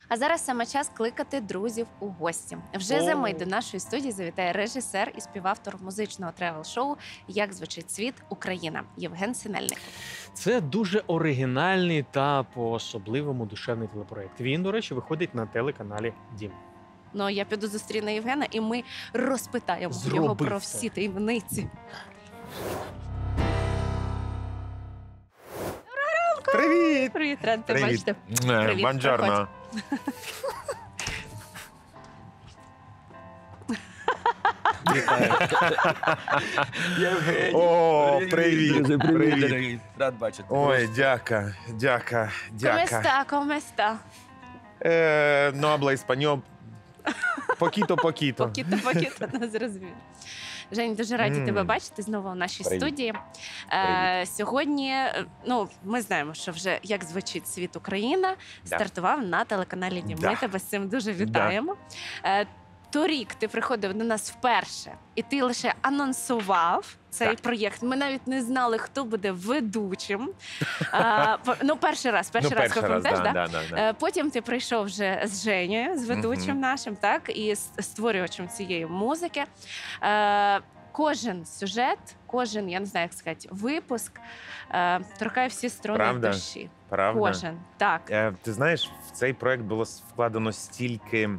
А зараз саме час кликати друзів у гості. Вже за мить до нашої студії завітає режисер і співавтор музичного тревел-шоу «Як звучить світ. Україна» Євген Синельников. Це дуже оригінальний та по-особливому душевний телепроект. Він, до речі, виходить на телеканалі «Дім». Ну, я піду зустріну Євгена, і ми розпитаємо Зроби його про це. всі таємниці. Привіт! Привіт, рад тебе Привіт. бачити. Привіт, Бонджорно. Євгеній. О, привіт. Дуже Привіт. дорогий. Рад бачити. Ой, дяка. Коместа, коместа. No habla español. Покіто. Покіто, не зрозумів. Жень, дуже раді тебе бачити знову у нашій Привіт. студії. Сьогодні, ми знаємо, що вже «Як звучить світ. Україна» стартував на телеканалі «Дім». Да. Ми тебе з цим дуже вітаємо. Торік ти приходив до нас вперше, і ти лише анонсував цей Так. проєкт. Ми навіть не знали, хто буде ведучим. Перший раз, пам'ятаєш, да? Да. Потім ти прийшов вже з Женєю, з ведучим нашим, так, і створювачем цієї музики. Кожен сюжет, кожен, я не знаю, як сказати, випуск торкає всі струни Правда? душі. Правда? Кожен, так. Ти знаєш, в цей проект було вкладено стільки,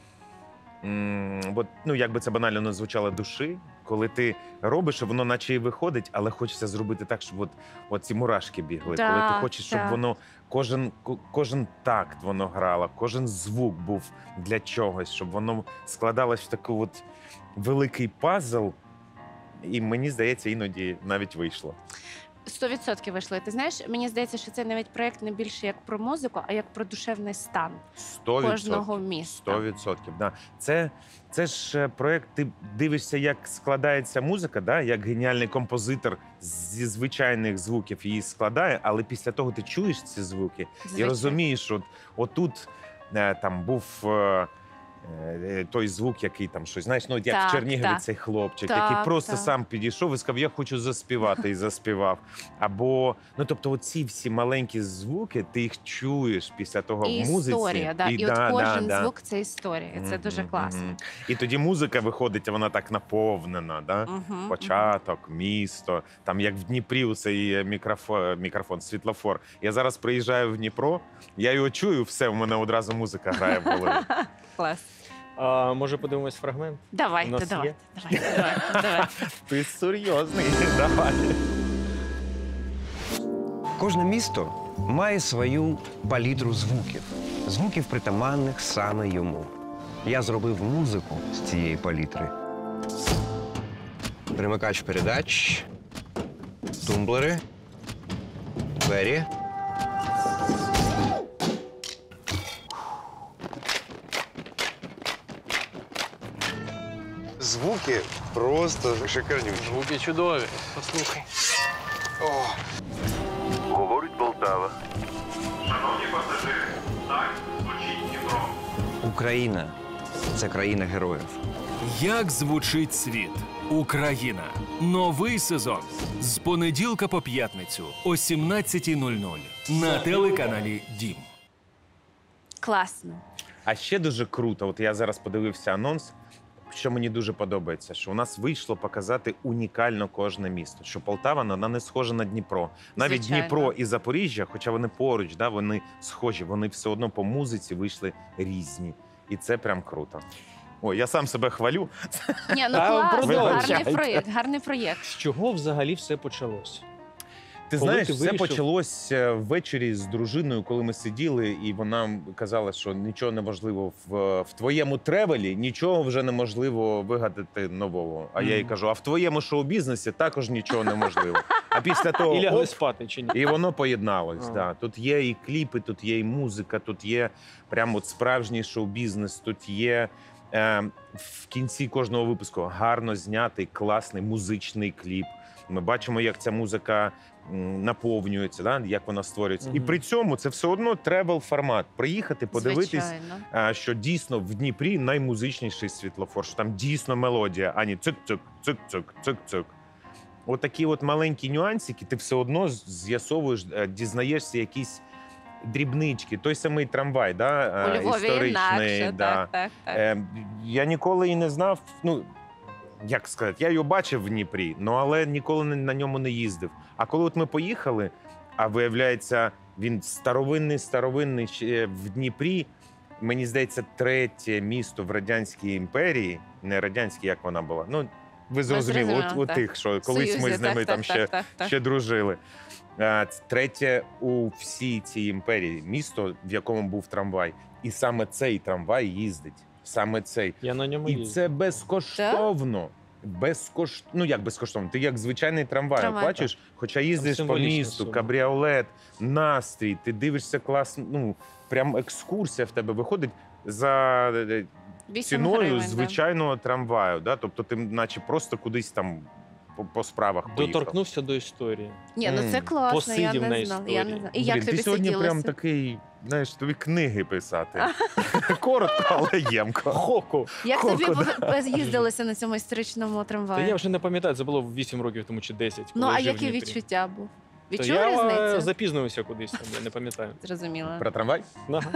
як би це банально не звучало, душі. Коли ти робиш, воно наче і виходить, але хочеться зробити так, щоб от ці мурашки бігли. Так, Коли ти хочеш, щоб так. воно, кожен такт воно грало, кожен звук був для чогось, щоб воно складалось в такий от великий пазл. І мені здається, іноді навіть вийшло. 100% вийшло. І ти знаєш, мені здається, що це навіть проєкт не більше як про музику, а як про душевний стан 100%. кожного міста. 100%. Да. Це ж проект, ти дивишся, як складається музика, да? Як геніальний композитор зі звичайних звуків її складає, але після того ти чуєш ці звуки і Звичайно. розумієш, що отут там був той звук, який там щось, знаєш, як Так, в Чернігові так. цей хлопчик, Так, який просто так. сам підійшов і сказав, я хочу заспівати, і заспівав. Або, тобто оці всі маленькі звуки, ти їх чуєш після того І в музиці. історія, да. І от кожен звук – це історія. І це дуже класно. І тоді музика виходить, вона так наповнена, да? Мгм, Початок, місто, там як в Дніпрі цей мікрофон, світлофор. Я зараз приїжджаю в Дніпро, я його чую, все, в мене одразу музика грає в голові. Клас. Може, подивимось фрагмент? У Давайте, нас давайте, є? давайте. Ти серйозний, давай. Кожне місто має свою палітру звуків. Звуків, притаманних саме йому. Я зробив музику з цієї палітри. Перемикач передач, тумблери, двері. Звуки просто шикарнючі. Звуки чудові. Послухай. Говорить Полтава. Україна – це країна героїв. Як звучить світ? Україна. Новий сезон. З понеділка по п'ятницю о 17:00 на телеканалі «Дім». Класно. А ще дуже круто, от я зараз подивився анонс, що мені дуже подобається, що у нас вийшло показати унікально кожне місто. Що Полтава, вона не схожа на Дніпро. Навіть Звичайно. Дніпро і Запоріжжя, хоча вони поруч, да, вони схожі, вони все одно по музиці вийшли різні. І це прям круто. Ой, я сам себе хвалю. Ні, Та, класно, продовжуйте. гарний проєкт. З чого взагалі все почалось? Ти Коли знаєш, ти все вирішив? почалось ввечері з дружиною, коли ми сиділи, і вона казала, що нічого неможливо в твоєму тревелі, нічого вже неможливо вигадати нового. А я їй кажу, а в твоєму шоу-бізнесі також нічого неможливо. А після того І лягли оп, спати чи ні? і воно поєдналось. А. Да. Тут є і кліпи, тут є і музика, тут є прямо от справжній шоу-бізнес, тут є в кінці кожного випуску гарно знятий, класний музичний кліп. Ми бачимо, як ця музика наповнюється, да? Як вона створюється. І при цьому це все одно тревел-формат. Приїхати, подивитись, Звичайно. що дійсно в Дніпрі наймузичніший світлофор, що там дійсно мелодія, а не цик-цик, цик-цик, цик-цик. Отакі от маленькі нюансики, ти все одно з'ясовуєш, дізнаєшся якісь дрібнички, той самий трамвай, да, У Львові історичний. інакше, Да. так. Я ніколи і не знав, ну, як сказати, я його бачив в Дніпрі, ну, але ніколи на ньому не їздив. А коли от ми поїхали, а виявляється, він старовинний ще в Дніпрі, мені здається, третє місто в Радянській імперії, не радянській, як вона була, ну, ви зрозуміли, зрозуміла, от так. тих, що колись ми Союзі, з ними там так. ще дружили. Це третє у всій цій імперії місто, в якому був трамвай. І саме цей трамвай їздить. Саме цей. Я на ньому І їздив. це безкоштовно. Ну як безкоштовно? Ти як звичайний трамвай Трамвай, бачиш, хоча їздиш по символічна місту, сума. кабріолет, настрій, ти дивишся класно, ну прям екскурсія в тебе виходить за 8 ціною гривень, да. звичайного трамваю. Да? Тобто ти наче просто кудись там по справах поїхав. Доторкнувся до історії. Ні, ну це М. класно, Посидів я на не знала. Я не історії. знала. І як Блін, тобі ти сьогодні сиділося? прям такий, знаєш, тобі книги писати. Коротко, але ємко. Хоку! Як тобі Хоку, їздилося на цьому історичному Та трамваю? я вже не пам'ятаю, це було 8 років тому чи 10. Ну, коли а жив в яке Дніпрі. відчуття був? Та Відчув я різницю? запізнився кудись там, я не пам'ятаю. Зрозуміла. Про трамвай? Ага.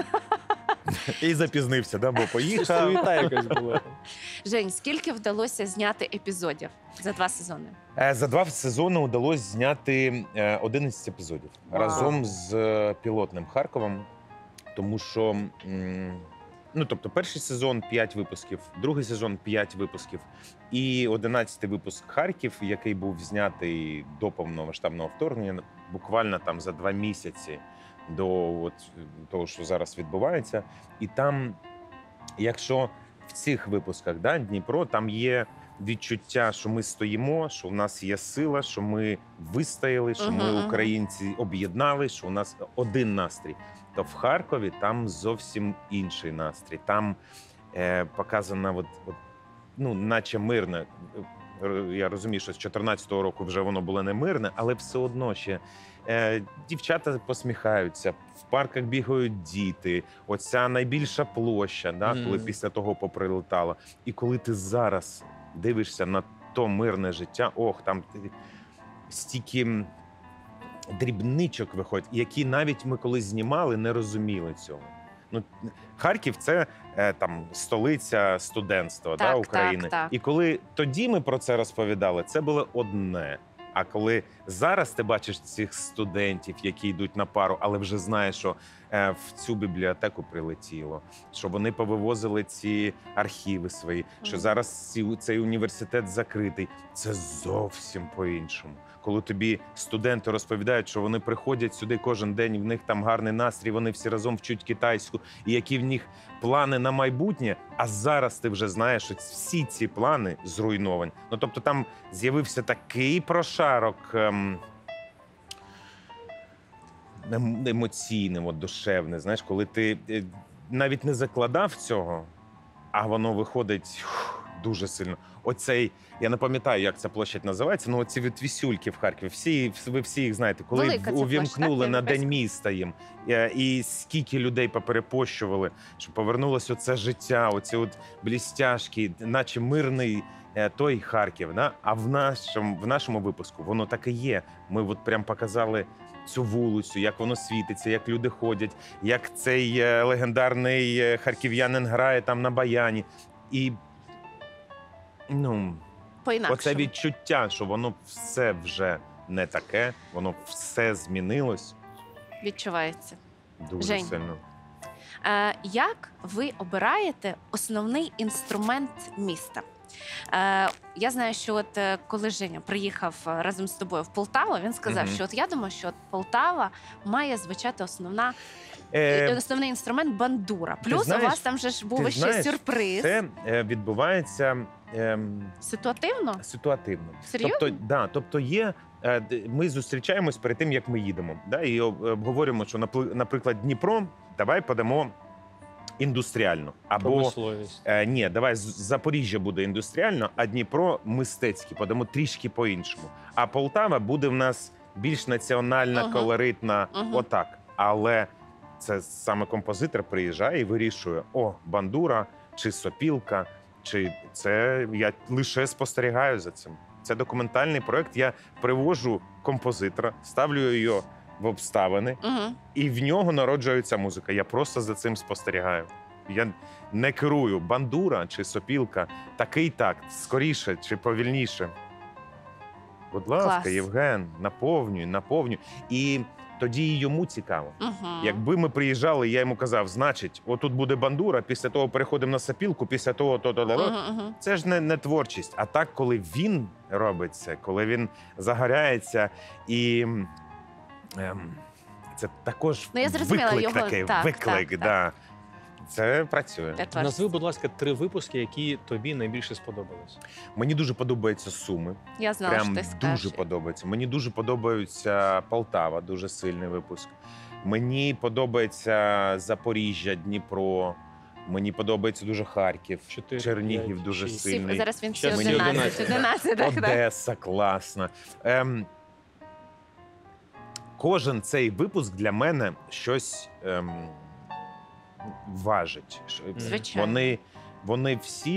І запізнився, да? Бо поїхав. Суєта якась була. Жень, скільки вдалося зняти епізодів за 2 сезони? За 2 сезони вдалося зняти 11 епізодів Вау. разом з пілотним Харковом, тому що ну, тобто, перший сезон 5 випусків, другий сезон 5 випусків, і 11-й випуск Харків, який був знятий до повномасштабного вторгнення, буквально там за 2 місяці до от, того, що зараз відбувається. І там, якщо в цих випусках, да, Дніпро, там є відчуття, що ми стоїмо, що в нас є сила, що ми вистояли, що ми, Мгм. українці, об'єднали, що у нас один настрій. То в Харкові там зовсім інший настрій. Там показано, ну, наче мирне. Я розумію, що з 14-го року вже воно було не мирне, але все одно ще дівчата посміхаються, в парках бігають діти. Оця найбільша площа, да, коли після того поприлетало. І коли ти зараз дивишся на то мирне життя, там стільки дрібничок виходять, які навіть ми коли знімали, не розуміли цього. Ну, Харків – це там столиця студентства, Так, да, України. так. І коли тоді ми про це розповідали, це було одне. А коли зараз ти бачиш цих студентів, які йдуть на пару, але вже знаєш, що в цю бібліотеку прилетіло, що вони повивозили ці архіви свої, що зараз цей університет закритий, це зовсім по-іншому. Коли тобі студенти розповідають, що вони приходять сюди кожен день, і в них там гарний настрій, вони всі разом вчать китайську, і які в них плани на майбутнє, а зараз ти вже знаєш, що всі ці плани зруйновані. Ну, тобто там з'явився такий прошарок емоційний, душевний, знаєш, коли ти навіть не закладав цього, а воно виходить дуже сильно. Оцей, я не пам'ятаю, як ця площадь називається, але оці вісюльки в Харкові, ви всі їх знаєте, коли Велика ця площа, увімкнули так, на європейська? День міста їм, і скільки людей поперепощували, що повернулося оце життя, оці от блістяшки, наче мирний той Харків. Да? А в нашому випуску воно так і є. Ми от прям показали цю вулицю, як воно світиться, як люди ходять, як цей легендарний харків'янин грає там на баяні. І ну, По-інакшому. оце відчуття, що воно все вже не таке, воно все змінилось Відчувається. дуже Жень. сильно. Як ви обираєте основний інструмент міста? Я знаю, що от коли Женя приїхав разом з тобою в Полтаву, він сказав, Мгм. що от я думаю, що от Полтава має звучати Е, основний інструмент бандура. Плюс знаєш, у вас там же ж був ти ще знаєш, сюрприз. Це відбувається Ситуативно? ситуативно. Серйозно? Тобто є, ми зустрічаємось перед тим, як ми їдемо. Да, і обговорюємо, що, наприклад, Дніпро, давай подамо індустріально. Або Промисловість. ні, давай Запоріжжя буде індустріально, а Дніпро мистецький, подамо трішки по-іншому. А Полтава буде в нас більш національна, Ага. колоритна, Ага. отак. Але це саме композитор приїжджає і вирішує: бандура чи сопілка, чи це я лише спостерігаю за цим. Це документальний проект. Я привожу композитора, ставлю його в обставини, Мгм. і в нього народжується музика. Я просто за цим спостерігаю. Я не керую бандура чи сопілка, такий такт, скоріше чи повільніше. Будь ласка, Клас. Євген, наповнюй. І тоді і йому цікаво. Мгм. Якби ми приїжджали, я йому казав, значить, отут буде бандура, після того переходимо на сопілку, після того то. Мгм, мгм. Це ж не творчість. А так, коли він робить це, коли він загоряється, і це також Ну, я зрозуміла, виклик його- такий, так, виклик, так, да. Це працює. Для творчості. Назви, будь ласка, 3 випуски, які тобі найбільше сподобались. Мені дуже подобаються Суми. Я знала, Прям що ти скажеш. дуже подобається. Мені дуже подобається Полтава, дуже сильний випуск. Мені подобається Запоріжжя, Дніпро. Мені подобається дуже Харків, 4, Чернігів 5, дуже 6. Всі, сильний. зараз він всі Щас мені 11. 11, так, так. Одеса класна. Кожен цей випуск для мене щось важить. Звичайно. Вони всі.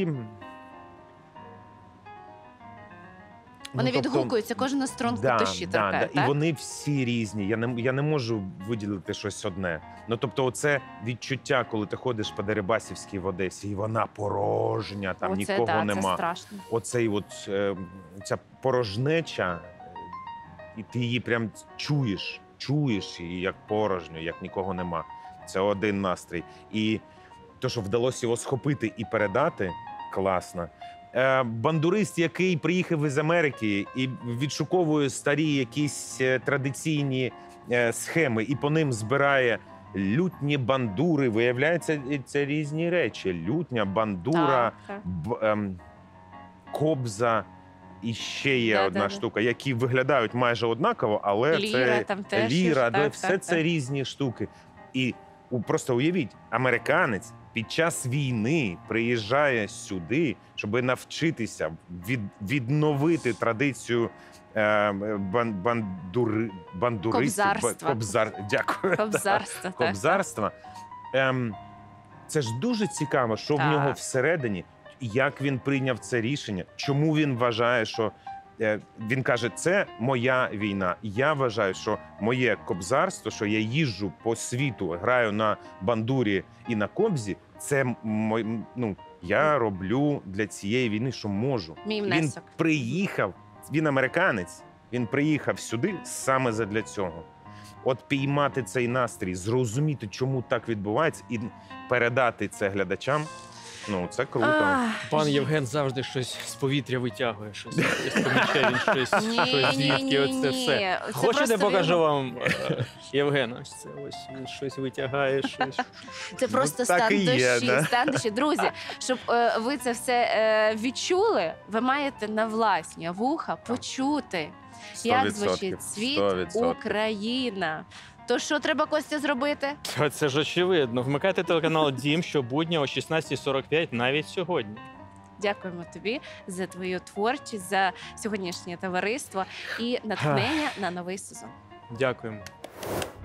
Вони тобто, відгукуються, кожна струнка душі торкає, І так? вони всі різні. Я не можу виділити щось одне. Ну тобто, оце відчуття, коли ти ходиш по Дерибасівській в Одесі, і вона порожня, там Оце, нікого да, нема. Це страшно. Оцей ця порожнеча, і ти її прям чуєш її як порожню, як нікого нема. Це один настрій. І то, що вдалося його схопити і передати, класно. Бандурист, який приїхав із Америки і відшуковує старі якісь традиційні схеми, і по ним збирає лютні, бандури. Виявляється, це різні речі. Лютня, бандура, Так, кобза. І ще є одна Да. штука, які виглядають майже однаково, але Ліра це там теж ліра, є, так, все так, це так. різні штуки. І просто уявіть, американець під час війни приїжджає сюди, щоб навчитися відновити традицію бандуристів. Кобзарства. Дякую. Кобзарство, так. Кобзарства. Це ж дуже цікаво, що в Так. нього всередині, як він прийняв це рішення, чому він вважає, що він каже, це моя війна. Я вважаю, що моє кобзарство, що я їжджу по світу, граю на бандурі і на кобзі, це я роблю для цієї війни, що можу. Мій Він внесок. приїхав, він американець, він приїхав сюди саме задля цього. От піймати цей настрій, зрозуміти, чому так відбувається, і передати це глядачам. Ну, це круто. Ах, Пан Євген завжди щось з повітря витягує, щось помічає, він щось звідки, оце все. Це Хочете, просто покажу він- вам Євгена? Ось це ось він щось витягає, щось. Це просто так стан і є, душі, да. стан душі. Друзі, щоб ви це все відчули, ви маєте на власні вуха почути, як 100%, звучить світ 100%. Україна. То що треба, Костя, зробити? Та це ж очевидно. Вмикайте телеканал Дім щобудня о 16:45 навіть сьогодні. Дякуємо тобі за твою творчість, за сьогоднішнє товариство і натхнення на новий сезон. Дякуємо.